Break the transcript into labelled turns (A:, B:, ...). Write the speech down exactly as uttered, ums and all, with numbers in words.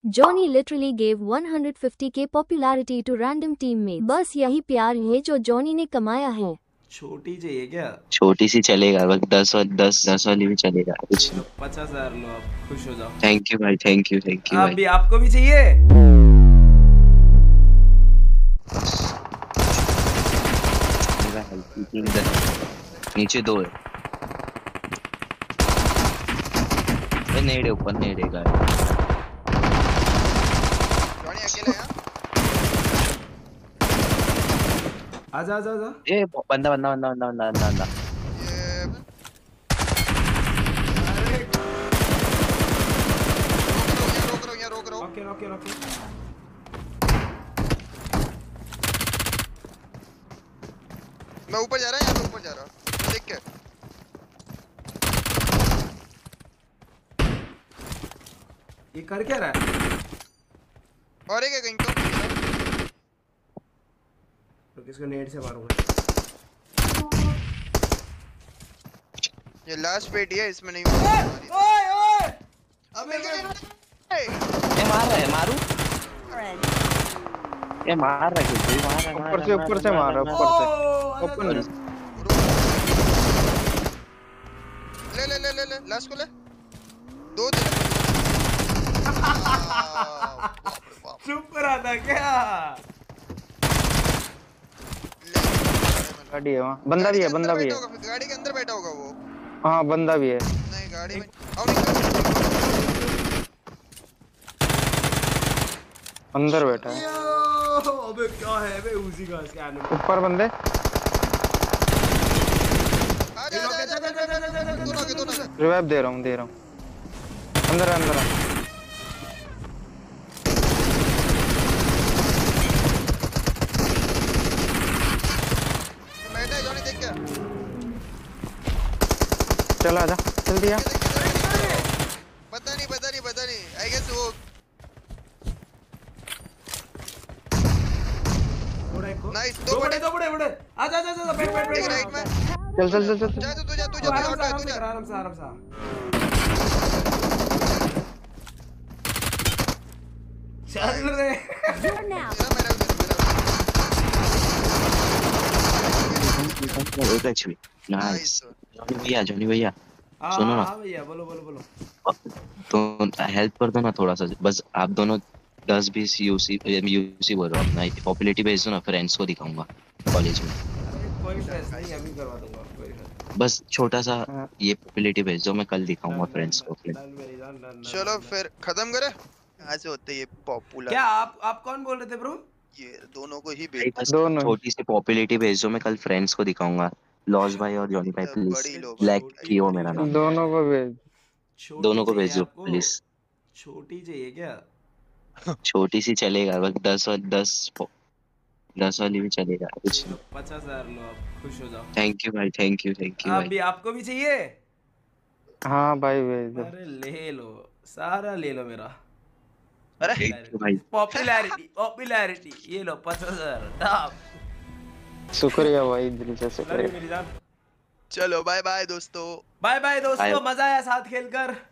A: Johnny literally gave one hundred fifty k popularity to random teammates. बस यही प्यार है जो जॉनी ने कमाया है।
B: छोटी चाहिए क्या?
C: छोटी सी चलेगा, बस दस और दस दस वाली भी चलेगा कुछ।
B: पचास हजार लो, आप खुश हो जाओ।
C: थैंक यू भाई, थैंक यू थैंक यू
B: आप
C: भाई।
B: भी, आपको भी चाहिए?
C: नीचे दो है, नेड़े ऊपर नेड़े का
D: जॉनी अकेले है।
B: आजा आजा आजा।
C: ये बंदा बंदा बंदा बंदा बंदा बंदा बंदा
D: ये रोक रहा हूं, यहाँ रोक रहा हूं।
B: Okay okay okay.
D: मैं ऊपर जा रहा हूं, यहाँ पे ऊपर जा रहा हूं, देख के।
B: ये कर क्या रहा है?
D: और एक है कहीं तो।
B: तो किसको नेट से मारूंगा?
D: ये लास्ट पेटी है, इसमें नहीं मारूंगा।
B: ओए ओए
D: अबे
C: ये मार रहा है, मारू ये मार रहा है, कोई मार रहा है,
E: ऊपर से ऊपर से मार रहा है, ऊपर से ऊपर।
D: ले ले ले ले ले लास्ट को ले। दो दे।
B: चुप करा था क्या?
E: गाड़ी है वहाँ, बंदा भी है, बंदा भी है।
D: गाड़ी के अंदर बैठा होगा वो।
E: हाँ बंदा भी है।
D: नहीं गाड़ी में आओ, निकल।
E: अंदर बैठा है।
B: अबे क्या है बे? उसी का स्कैन
E: ऊपर बंदे।
D: आजा आजा आजा, दोनों के दोनों।
E: रिवाइव दे रहा हूँ, दे रहा हूँ। अंदर है, अंदर है।
D: बैठा है जॉनी, देख क्या।
E: चल आजा, जल्दी आ।
D: पता नहीं पता नहीं पता नहीं, आई गेस वो नाइस।
B: दो बड़े दो बड़े बड़े। आजा आजा आजा, बैठ बैठ बैठ
D: राइट में।
E: चल चल चल चल।
D: जा तू तू जा तू जा
B: आराम से
D: तू
B: आराम से
D: जा।
B: कर, आराम से आराम से। चल रे।
A: You're now.
D: मेरा मेरा मेरा
C: एचपी नाइस। जॉनी भैया, जॉनी भैया सुनो ना।
B: हाँ भैया, बोलो बोलो बोलो।
C: तो हेल्प कर दो ना थोड़ा सा, बस आप दोनों दस बीस यूसी यूसी बोल रहा हूँ अपना पॉपुलैरिटी भेज दो ना, फ्रेंड्स को दिखाऊंगा कॉलेज में।
B: कोई स्ट्रेस नहीं, अभी करवा दूंगा, कोई स्ट्रेस।
C: बस छोटा सा ये पॉपुलैरिटी भेज दो, मैं कल दिखाऊंगा फ्रेंड्स को।
D: चलो फिर खत्म करें। यहाँ से होते ये पॉपुलर।
B: क्या आप आप कौन बोल रहे थे ब्रो?
D: ये दोनों को ही भेज।
C: बस
E: दोनों।
C: छोटी सी पॉपुलैरिटी भेज दो, मैं कल फ्रेंड्स को दिखाऊंगा। लॉस भाई और जॉनी भाई
D: बड़ी
C: प्लीज
D: लोग।
C: ब्लैक कियो मेरा नाम।
E: दोनों को भेज।
C: दोनों को भेज दो प्लीज।
B: छोटी चाहिए क्या?
C: छोटी सी चलेगा, बस दस और दस दस वाली भी चलेगा कुछ।
B: पचास हजार लो, आप खुश हो जाओ।
C: थैंक यू भाई, थैंक यू थैंक यू
B: आप
C: भाई।
B: भी, आपको भी चाहिए?
E: हाँ भाई भेज दो।
B: अरे ले लो, सारा ले लो मेरा।
D: अरे
C: थैंक यू भाई।
B: पॉपुलैरिटी पॉपुलैरिटी ये लो, पचास हजार।
E: शुक्रिया भाई, दिल से शुक्रिया।
B: मेरी जान।
D: चलो बाय बाय दोस्तों।
B: बाय बाय दोस्तों,
C: Bye.
B: मजा आया साथ खेलकर।